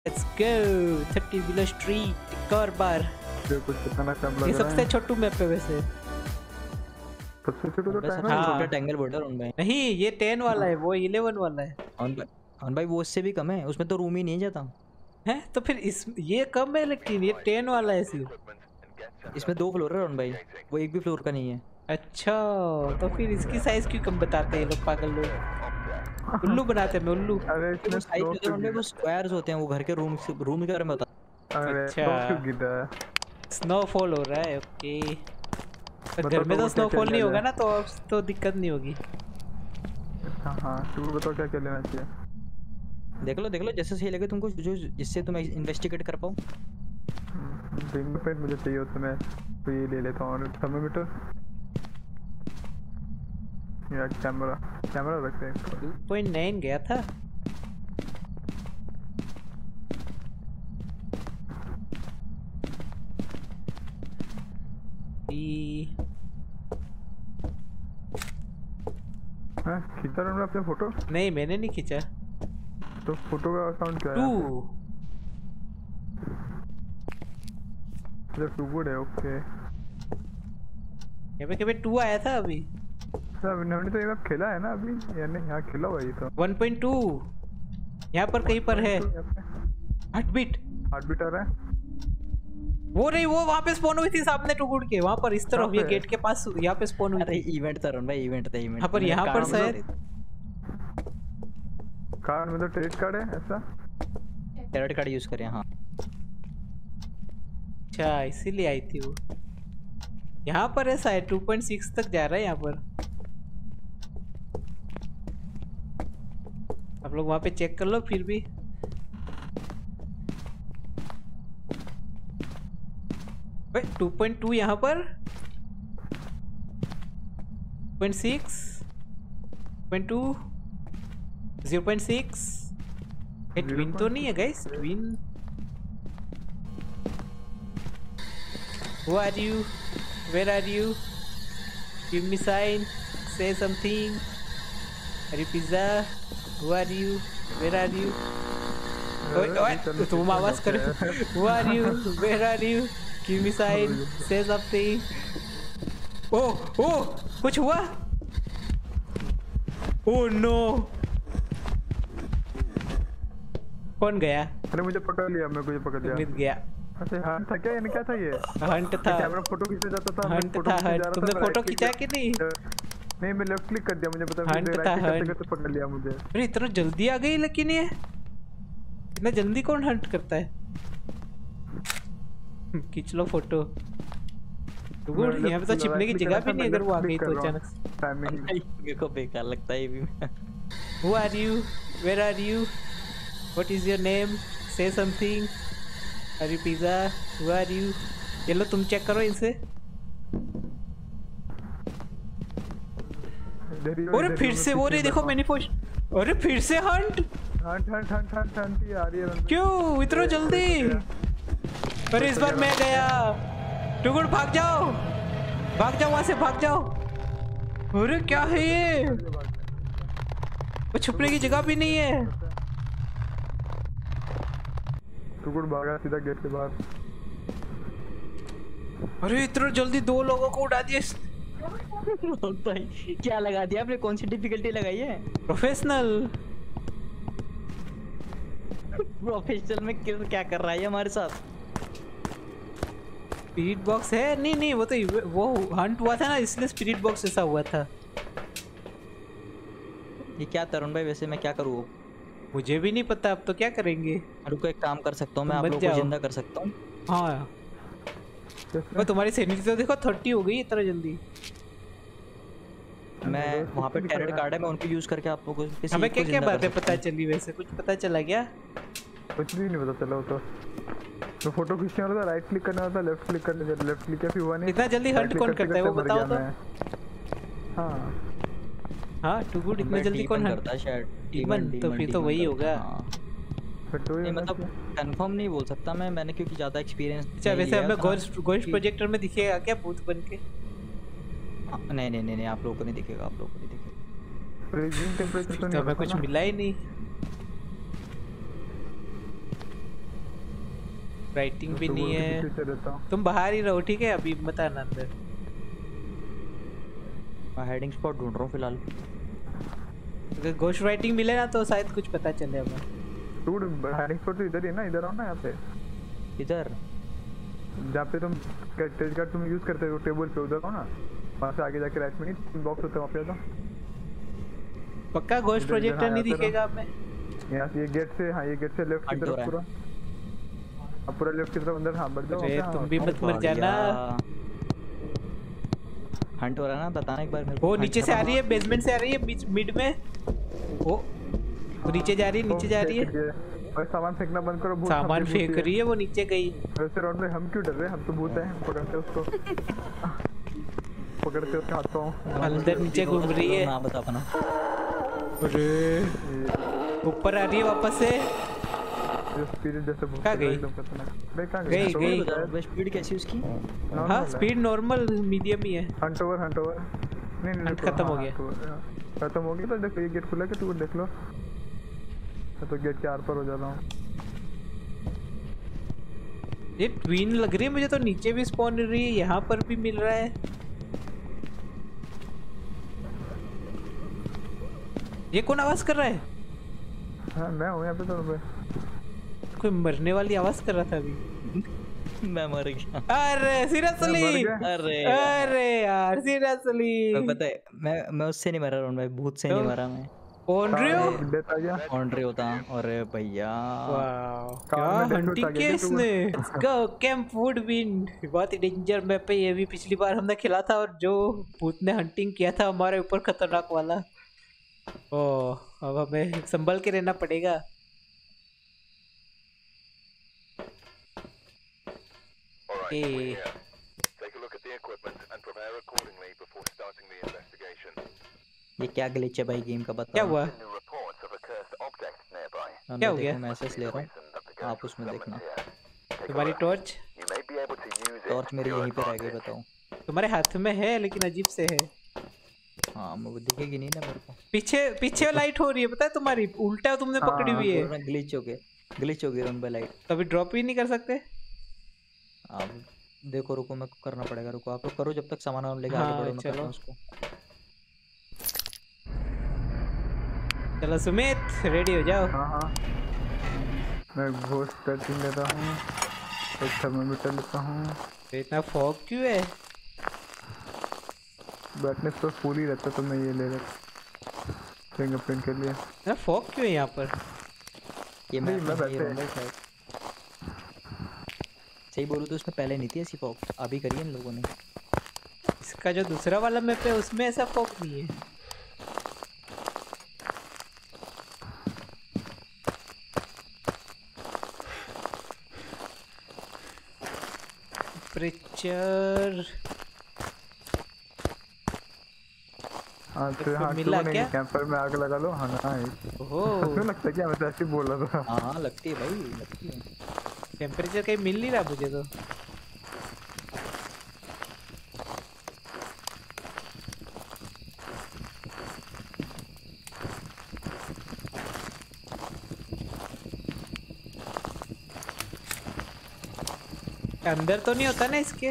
Let's go 30 below street एक और बार। कुछ कितना कम लग ये रहा है। सबसे छोटू मैप है वैसे। सबसे छोटा तो टाइम है। हाँ। छोटा टैंगल बॉर्डर ऑन भाई। नहीं ये 10 वाला है, वो 11 वाला है। ऑन भाई वो उससे भी कम है, उसमें तो रूम ही नहीं जाता। हैं तो फिर इस ये कम है, लेकिन ये 10 वाला है सिर्फ। इसमें 2 फ्लोर है ऑन भाई, वो एक भी फ्लोर का नहीं है। अच्छा तो फिर इसकी साइज क्यों कम बताते हैं ये लोग, पागल लोग। उल्लू बनाते हैं उल्लू। अरे वो साइड में ऑन भाई वो स्क्वायर्स होते हैं, वो घर के रूम के बारे में बता। अरे अच्छा। तो क्यों गिरा है? स्नोफॉल हो रहा है, ओके। पर बता घर में तो तो वो क्या स्नोफॉल क्या नहीं लेना होगा है? ना, तो अब तो दिक्कत नहीं होगी। हाँ तू बताओ क्या क्या लेना चाहिए। देख लो जैसे सही लगे तुमको, जो जिससे तुम इन्वेस्टिगेट कर पाओ। फिंगरप्रिंट मुझे चाहिए हो तो मैं तो ये ले लेता हूँ। और थर्मोमीटर या कैमरा रखते हैं। 2.9 गया था। हाँ खींचा तुमने अपने फोटो? नहीं मैंने नहीं खींचा। तो फोटो का अकाउंट क्या है? 2 अच्छा 2 गुड है, ओके। यहाँ पे 2 आया था अभी। हमने तो ये मैप खेला है ना अभी, या नहीं? यहाँ खेला हुआ ये तो 1.2 यहाँ पर कहीं पर है। हार्टबीट आ रहा है। वो नहीं, वो वहाँ पे स्पॉन हुई थी सामने टुकुड़ के, वहाँ पर इस तरफ ये गेट के पास यहाँ पे स्पॉन हुई अरे थी। इवेंट था रन भाई, इवेंट था इवेंट। यहाँ पर शायद कार्ड में तो ट्रेड कार्ड है ऐसा। क्रेडिट कार्ड यूज करें हाँ। अच्छा इसीलिए आई थी वो। यहाँ पर है शायद 2.6 तक जा रहा है यहाँ पर। आप लोग वहाँ पे चेक कर लो फिर भी। भाई 2.2 यहाँ पर 0.6 0.2 0.6। ये ट्विन तो नहीं है guys, twin. Who are you? Where are you? Give me sign. Say something. Are you pizza? Who are you? Where are you? ओए तुम आवाज करो। Who are you? Where are you? Give me sign. Say something. ओह कुछ हुआ? Oh no. कौन गया? अरे मुझे पकड़ लिया, मैं मुझे पकड़ लिया। मिल गया। अरे हंट था क्या? क्या था ये? हंट था। कैमरा फोटो खींचा जाता था। हंट था हंट। तुमने फोटो खींचा कि नहीं? नहीं मैं लेफ्ट क्लिक कर दिया, मुझे पता हंट था हंट। तो पकड़ लिया मुझे। अरे इतना जल्दी आ गई, लेकिन ये इतना जल्दी कौन हंट करता है? खींच लो फोटो। यहाँ पे तो छिपने की जगह भी नहीं, अगर वो आ गई तो अचानक। टाइमिंग को बेकार लगता है ये भी। Who are you? Where are you? What is your name? Say something. Are you pizza? Who are you? चलो तुम चेक करो इनसे। अरे फिर से वो रे, देखो मैंने पोस्ट। अरे फिर से हंट हंट आ रही है। क्यों इतना जल्दी? अरे इस बार मैं गया। टुकुड़ भाग जाओ वहां से, भाग जाओ। अरे क्या है ये? वो छुपने की जगह भी नहीं है। टुकुड़ भागा सीधा गेट के बाहर। अरे इतना जल्दी 2 लोगों को उड़ा दिया। भाई क्या लगा दिया आपने? कौन सी डिफिकल्टी लगाई है? प्रोफेशनल में क्या कर रहा है हमारे साथ? स्पिरिट बॉक्स है? नहीं वो तो वो हंट हुआ था ना, इसलिए स्पिरिट बॉक्स ऐसा हुआ था। ये क्या तरुण भाई, वैसे मैं क्या करूँ? मुझे भी नहीं पता, अब तो क्या करेंगे? रुको एक काम कर सकता हूँ मैं, आप लोगों को जिंदा कर सकता हूँ। हाँ वो तुम्हारी सैनिटी तो देखो 30 हो गई इतना जल्दी। मैं वहाँ पे टैरेट कार्ड है, मैं उनको यूज करके आप लोगों को हमें क्या बातें पता चली? वैसे कुछ पता चला क्या? कुछ भी नहीं पता चला। तो फोटो खींचने वाला था, राइट क्लिक करना था, लेफ्ट क्लिक करने का, लेफ्ट क्लिक किया फिर हुआ नहीं। इतना जल्दी हंट कौन करता है वो बताओ तो। हाँ टू गुड, इतना जल्दी कौन हंट करता है? शायद टीमन, तो फिर तो वही होगा। नहीं मतलब कंफर्म नहीं बोल सकता मैंने क्योंकि ज्यादा एक्सपीरियंस। अच्छा वैसे हमें घोस्ट प्रोजेक्टर में दिखेगा क्या भूत बन के? नहीं आप लोगों को नहीं दिखेगा, आप लोगों को नहीं दिखेगा। फ्रीजिंग टेंपरेचर तो हमें कुछ मिला ही नहीं। राइटिंग भी नहीं है। पीछे रहता हूँ। तुम बाहर ही रहो ठीक है, अभी मत आना अंदर। मैं हेडिंग स्पॉट ढूंढ रहा हूँ फिलहाल। अगर घोस्ट राइटिंग मिले ना तो शायद कुछ पता चले हमें। टूड हाइडिंग स्पॉट तो इधर ही है ना, इधर आओ ना यहाँ पे। इधर जहाँ पे तुम टेज कार्ड तुम यूज करते हो टेबल पे, उधर हो ना, वहाँ से आगे जाके राइट में नहीं बॉक्स होता है वहाँ पे आ जाओ। पक्का घोस्ट प्रोजेक्टर नहीं दिखेगा हमें? यहाँ से ये गेट से, हाँ ये गेट से लेफ्ट की तरफ पूरा, अब पूरा लेफ्ट की तरफ अंदर। हाँ बढ़ जाओ। अरे तुम भी मत मर जाना। हंट हो रहा है ना, बताना एक बार मेरे को। वो नीचे से आ रही है, बेसमेंट से आ रही है, बीच मिड में। वो नीचे जा रही है, नीचे जा रही है। और सामान फेंकना बंद करो। सामान फेंक रही है वो, नीचे गई। वैसे राउंड में हम क्यों डर रहे हैं, हम तो भूत हैं। पकड़ते उसको, पकड़ते उसके हाथों। अंदर नीचे घूम रही है। नाम बता अपना। अरे ऊपर आ रही है वापस से। स्पीड जैसे भूत कहाँ गई? एकदम खतरनाक। गई। स्पीड कैसी उसकी? हाँ स्पीड नॉर्मल मीडियम ही है। हंट ओवर नहीं खत्म हो गया। खत्म हो गया। तो देखो ये गेट खुला है, तू देख लो। तो गेट के आर पर हो जा रहा हूँ। ये ट्विन लग रही है मुझे तो, नीचे भी स्पॉन हो रही है, यहाँ पर भी मिल रहा है। ये कौन आवाज कर रहा है? हाँ मैं हूँ यहाँ पे। तो कोई मरने वाली आवाज कर रहा था अभी। मैं मर गया। अरे सीरियसली? अरे यार सीरियसली? पता है मैं उससे नहीं मरा रहा हूँ, मैं भूत से नहीं मरा। मैं ऑनड्रियो होता। अरे भैया क्या हंटिंग किया इसने। गो कैंप वुड विंड, बहुत ही डेंजर मैप है ये भी। पिछली बार हमने खेला था और जो भूत ने हंटिंग किया था हमारे ऊपर, खतरनाक वाला। ओह अब हमें संभल के रहना पड़ेगा। ए ये क्या ग्लिच है भाई गेम का, बता। क्या हुआ? क्या हो गया? मैसेज ले रहा हूँ, आप उसमें देखना। तुम्हारी टॉर्च मेरी यहीं पे रह गई, बताओ। तुम्हारे हाथ में है लेकिन अजीब से है। हाँ वो दिखेगी नहीं ना मेरे को। पीछे लाइट हो रही है पता है तुम्हारी, उल्टा तुमने पकड़ी हुई है। ग्लिच हो गई उन पे लाइट। तभी ड्रॉप ही नहीं कर सकते। अब देखो रुको, मेरे को करना पड़ेगा। रुको आप लोग करो जब तक सामान लेके हाँ, आगे बढ़ो। मैं चलो उसको। चलो सुमित रेडी हो जाओ। हाँ मैं घोस्ट पैकिंग लेता हूँ, एक थर्मामीटर लेता हूँ। इतना फॉग क्यों है? ब्राइटनेस तो फुल ही रहता, तो मैं ये ले रहा फिंगरप्रिंट के लिए। ना फॉग क्यों है यहाँ पर? ये मैं वैसे सही बोलूँ तो उसमें पहले नहीं थी ऐसी फॉग, अभी करी है इन लोगों ने। इसका जो दूसरा वाला मैप है उसमें ऐसा फॉग नहीं है। टेम्परेचर मिला क्या? कैंपर में आग लगा लो। हाँ ओहो लगता है कि मैं ऐसे बोल रहा था। हाँ लगती है भाई, लगती है। टेम्परेचर कहीं मिल नहीं रहा मुझे तो। अंदर तो नहीं होता ना इसके?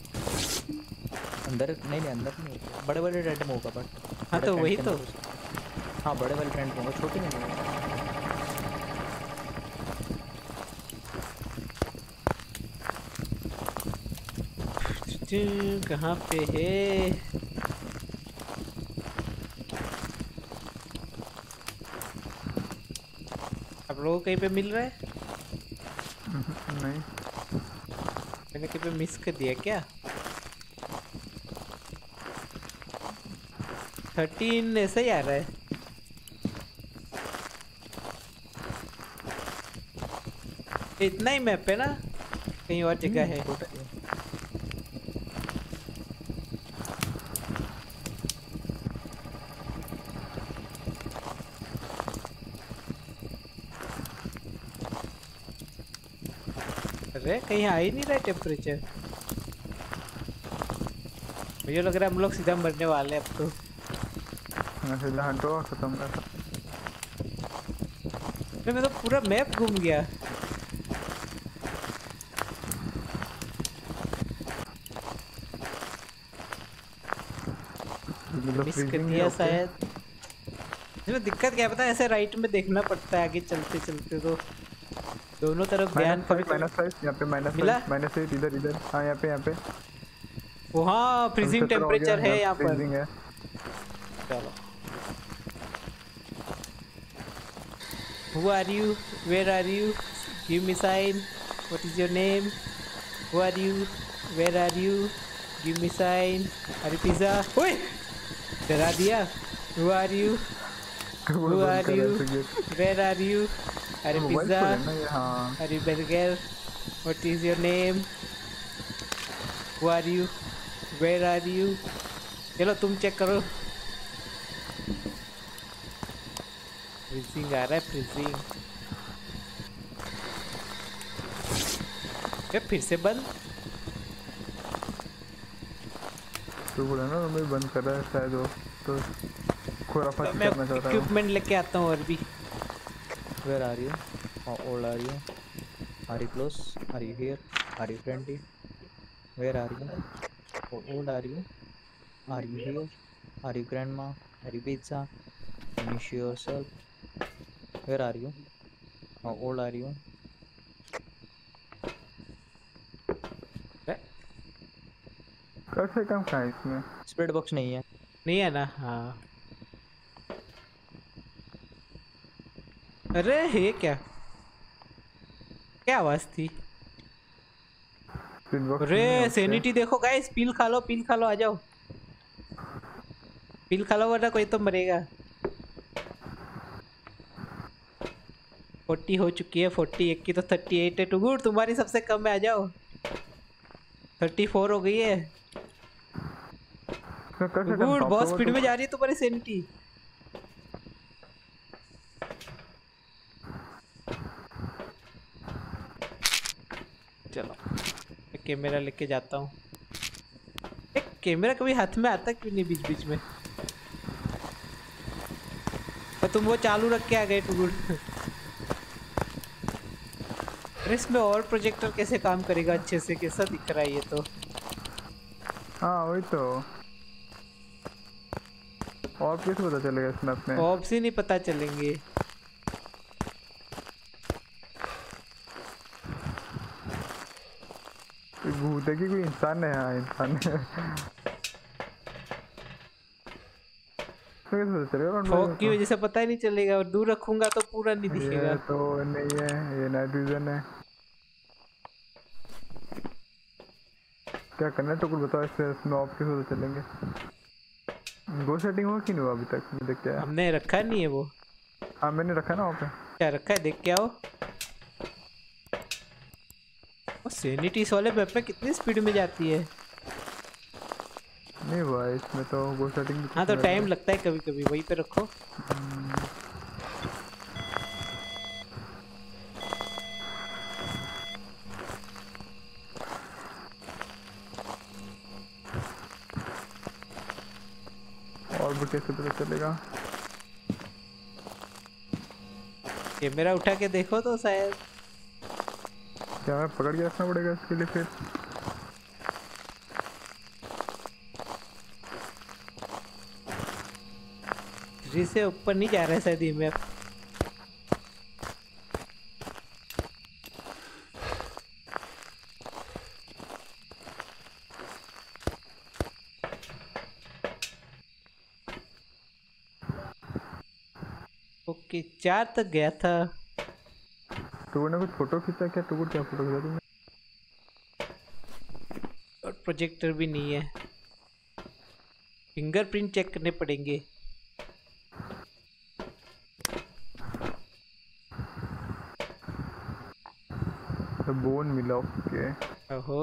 अंदर नहीं अंदर नहीं होता। बड़े बड़े टेंट में होगा बट। हाँ तो वही तो। हाँ बड़े वाले टेंट में होगा, छोटे में नहीं होगा। कहाँ पे है? आप लोगों को कहीं पे मिल रहा है? नहीं मैंने कहीं पे मिस कर दिया क्या? 13 ऐसा ही आ रहा है। इतना ही मैप है ना, कहीं और जगह है? अरे कहीं आ ही नहीं रहा टेम्परेचर। मुझे लग रहा है हम लोग सीधा मरने वाले अब तो। खत्म कर। मैं तो पूरा मैप घूम गया। मतलब मिस कर freezing है, दिया okay। शायद। इसमें दिक्कत क्या है पता है, ऐसे राइट में देखना पड़ता है आगे चलते चलते, तो दोनों तरफ ध्यान कभी कभी। -5 यहाँ पे मिला? -8 इधर इधर। हाँ यहाँ पे वो हाँ अभी फ्रीजिंग 17 हो गया, टेम्परेचर है यहाँ पर। फ्रीजिंग है। चलो। Who are you? Where are you? Give me sign. What is your name? Who are you? Where are you? Give me sign. Are you pizza? ओए! डरा दिया। Who are you? Who are you? Where are you? Are you mobile pizza? खोले ना ये, हाँ। Are you burger? What is your name? Who are you? Where are you? चलो तुम check करो। फ्रीजिंग आ रहा है, फ्रीजिंग। ये फिर से बंद। तो बोला ना मैं बंद कर रहा है शायद वो, तो खुराफाती मैं करना चाह रहा है। इक्विपमेंट लेके आता हूँ और भी। Where are you? How old are you? Are you close? Are you here? Are you friendly? Where are you? How old are you? Are you here? Are you grandma? Are you pizza? Can you show yourself? Where are you? How old are you? कब से कम कहाँ है इसमें? Spread box नहीं है। नहीं है ना? हाँ। अरे ये क्या क्या आवाज थी? Spin box नहीं अरे है, okay। सैनिटी देखो गाइस, पील खा लो, पील खा लो, आ जाओ। पील खा लो वरना कोई तो मरेगा। 40 हो चुकी है, 41 की तो 38 है। टू गुड तुम्हारी सबसे कम है, आ जाओ। 34 हो गई है। तो कर सकते हैं गुड top बहुत पे स्पीड वो में तो। जा रही है तुम्हारी सैनिटी। चलो कैमरा लेके जाता हूँ। एक कैमरा कभी हाथ में आता क्यों नहीं बीच बीच में? और तुम वो चालू रख के आ गए टू गुड। अरे इसमें और प्रोजेक्टर कैसे काम करेगा अच्छे से? कैसा दिख रहा है ये तो। हाँ वही तो। और कैसे पता चलेगा इसमें अपने? ऑप्स ही नहीं पता चलेंगे। कोई भूत है कि कोई इंसान है? हाँ इंसान है। तो कैसे पता चलेगा? फॉग की वजह से पता ही नहीं चलेगा, और दूर रखूंगा तो पूरा नहीं ये दिखेगा। तो नहीं है, ये नाइट विजन है। क्या करना है तो कुछ बताओ, इसमें ऑफ कैसे पता चलेंगे? गो सेटिंग हुआ कि नहीं हुआ अभी तक? मैं देख के आया। हमने रखा नहीं है वो। हाँ मैंने रखा ना वहाँ पे। क्या रखा है देख के आओ। वो सैनिटी वाले मैप में कितनी स्पीड में जाती है? नहीं हुआ है इसमें तो गो सेटिंग। हाँ तो टाइम लगता है कभी कभी, वहीं पे रखो। और भी कैसे पता चलेगा? कैमरा उठा के देखो तो शायद। क्या मैं पकड़ के रखना पड़ेगा इसके लिए फिर? ट्री से ऊपर नहीं जा रहा है शायद ये मैप। ओके 4 तक गया था। टूगुर ने कुछ फोटो खींचा क्या? टूगुर क्या फोटो खींचा तुमने? और प्रोजेक्टर भी नहीं है। फिंगरप्रिंट चेक करने पड़ेंगे। तो बोन मिला, ओके। ओहो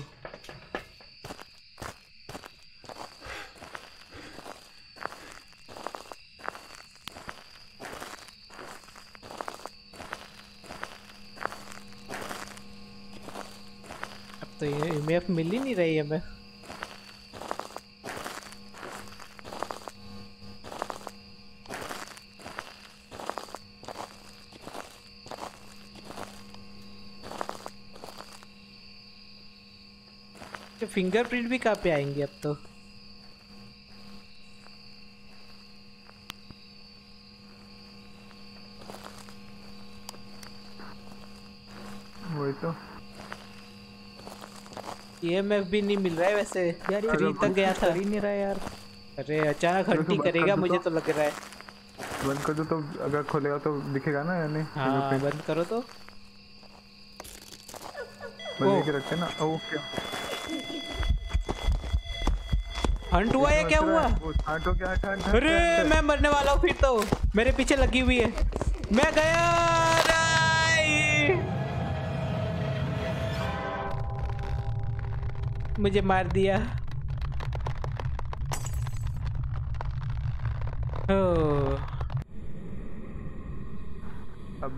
अब तो ये ईएमएफ मिल ही नहीं रही है हमें। फिंगरप्रिंट भी कहाँ पे आएंगे अब तो? तो EMF भी नहीं मिल रहा है वैसे। यार ये 3 तक गया था। कर ही नहीं रहा है यार। अरे अचानक तो हंटी बंद कर करेगा दो मुझे तो। तो लग रहा है। बंद कर दो तो अगर खोलेगा तो दिखेगा ना या नहीं? हाँ बंद करो तो। बंद के रखते ना। ओ क्या हंट हुआ या क्या हुआ? हट हो गया, हट। अरे मैं मरने वाला हूँ फिर तो। मेरे पीछे लगी हुई है। मैं गया। नहीं! मुझे मार दिया। ओह, अब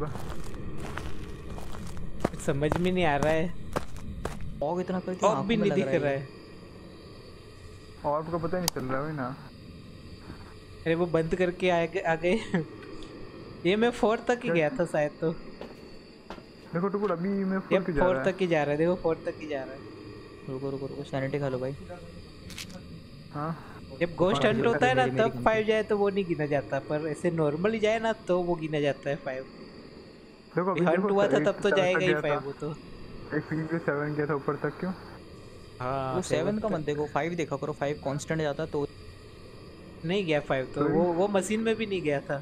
समझ में नहीं आ रहा है। फॉग इतना करके फॉग आंखों भी में नहीं लग दिख रहा रहा है। है। और आपको पता ही नहीं चल रहा है ना। अरे वो बंद करके आ गए। ये मैं 4 तक ही गया था शायद तो। देखो टुकुड़ अभी मैं ये 4 क्यों जा 4 रहा है? तक ही जा रहा है। देखो 4 तक ही जा रहा है। रुको रुको रुको, सैनिटी खा लो भाई। हाँ जब गोश्ट हाँ, हंट जो होता है ना मेरी तब गन 5 जाए तो वो नहीं गिना जाता, पर ऐसे नॉर्मली जाए ना तो वो गिना जाता है 5। देखो अभी हंट देखो हुआ था एक तब तो 7 जाएगा तक ही गया 5 था। वो तो। एक फिंगर पे 7 गया था ऊपर तक क्यों? हाँ वो 7 का तक मत देखो, 5 देखा करो। 5 कांस्टेंट जाता तो। नहीं गया 5 तो। तो वो मशीन में भी नहीं गया था।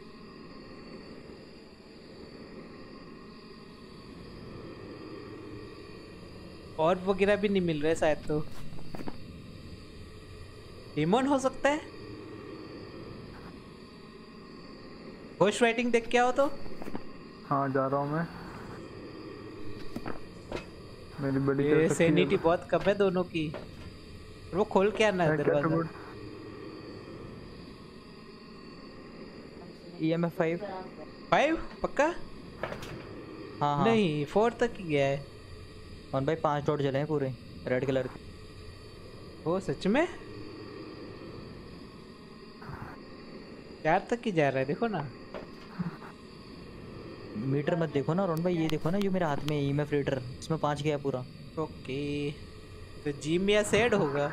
और वगैरह भी नहीं मिल रहे शायद तो। डिमोन हो सकता है। घोस्ट राइटिंग देख के आओ तो। हाँ जा रहा हूँ मैं। मेरी बड़ी ये चल सकती है। सैनिटी बहुत कम है दोनों की। वो खोल के आना है क्या दरवाजा। टुकुड़? EMF 5। 5 पक्का? हाँ हाँ नहीं 4 तक ही गया है। और भाई 5 डॉट जले हैं पूरे रेड कलर के। वो सच में 4 तक ही जा रहा है देखो ना। मीटर मत देखो ना रोन भाई, ये देखो ना जो मेरे हाथ में EMF रीडर, इसमें 5 गया पूरा। ओके तो जिम या सेड होगा।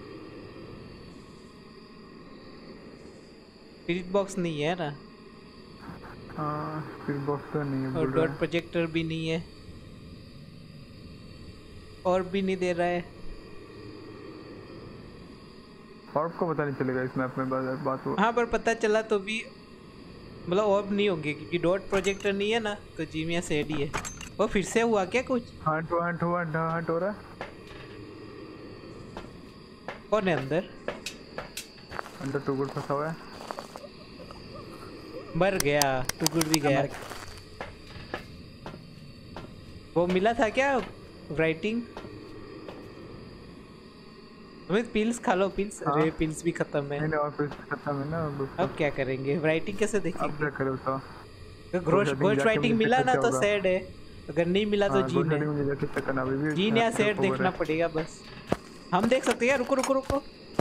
स्पिरिट बॉक्स नहीं है ना। हाँ फिर बॉक्स तो नहीं है और बोल रहा डॉट प्रोजेक्टर भी नहीं है। और भी नहीं दे रहा है। और आपको पता नहीं चलेगा इस मैप में बात हो। हाँ पर पता चला तो भी मतलब और नहीं होंगे क्योंकि डॉट प्रोजेक्टर नहीं है ना, तो जिम या सेड ही है। वो फिर से हुआ क्या कुछ? हंट हो रहा है। कौन है अंदर? अंदर टुकुड़ फंसा हुआ है। मर गया। टुकुड़ भी गया। वो मिला था क्या राइटिंग? अमित पिल्स खा लो पिल्स। हाँ। अरे पिल्स भी खत्म है। नहीं और फिर खत्म है ना अब क्या करेंगे? राइटिंग कैसे अब देखेंगे? क्या करे बताओ? तो घोस्ट राइटिंग मिला ना तो सैड है, अगर नहीं मिला तो जीन है। जीन या सैड देखना पड़ेगा बस। हम देख सकते हैं। रुको रुको रुको।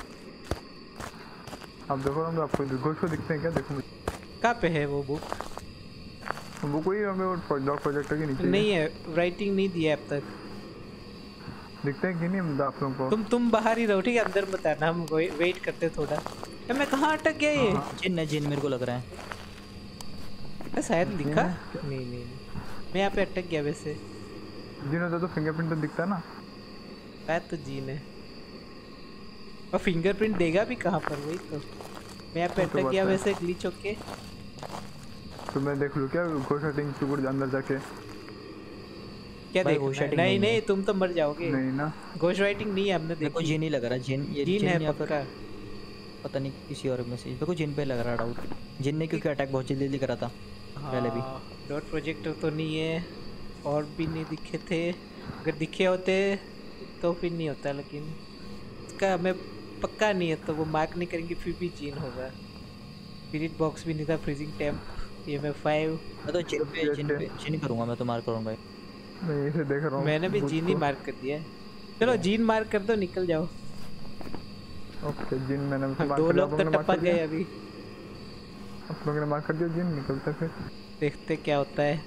अब देखो हम आपको घोस्ट को दिखते हैं क्या? देखो कहाँ पे है वो बुक? वो कोई हमें वो डॉग प्रोजेक्टर के नीचे नहीं है, राइटिंग नहीं दिया अब तक। दिखते हैं कि नहीं हम आप लोगों को? तुम बाहर ही रहो ठीक है, अंदर मत आना। हम वेट करते थोड़ा। मैं कहाँ अटक गया ये? जिन है, जिन मेरे को लग रहा है। शायद दिखा नहीं। मैं यहाँ पे अटक गया वैसे। जिन होता तो फिंगरप्रिंट तो दिखता ना। शायद तो जीन है। और फिंगरप्रिंट देगा भी कहाँ पर? वही तो मैं यहाँ पे वो तो अटक गया बात है। वैसे ग्लिच होके। तो मैं देख लूँ क्या घोस्ट सेटिंग टुकुड़ अंदर जाके? क्या भाई, देखना घोस्ट है? राइटिंग नहीं नहीं है। नहीं तुम तो मर जाओगे। नहीं ना। घोस्ट राइटिंग नहीं है, हमने मेरे को देखी। जिन ही लग रहा है। जिन ये जीन है या फिर पक्का। पता नहीं किसी और में से। मेरे को जिन पे लग रहा है डाउट। जिन ने क्योंकि अटैक बहुत जल्दी करा था पहले भी। डॉट प्रोजेक्टर तो नहीं है। और भी नहीं दिखे थे। अगर दिखे होते तो फिर नहीं होता, लेकिन इसका हमें पक्का नहीं है तो वो मार्क नहीं करेंगे फिर भी जीन होगा। स्पिरिट बॉक्स भी नहीं था। फ्रीजिंग टेम्प ये मैं 5। मैं तो जिन करूंगा। मैं तो मार करूंगा भाई। मैं इसे देख रहा हूँ। मैंने भी जीन ही मार्क कर दिया है। चलो जीन मार्क कर दो, निकल जाओ। ओके जिन मैंने मार्क 2 कर दिया। लोग तो टपक गए अभी। आप लोगों ने मार्क कर दिया जिन निकलता फिर। देखते क्या होता है।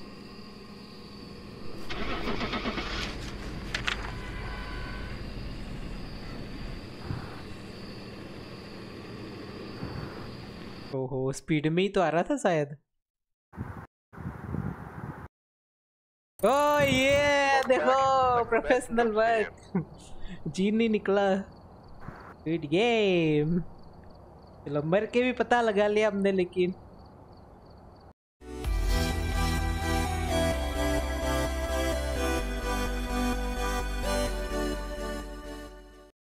ओहो स्पीड में ही तो आ रहा था शायद। ओ ये देखो प्रोफेशनल वर्क जीन नहीं निकला। Good game. चलो मर के भी पता लगा लिया हमने, लेकिन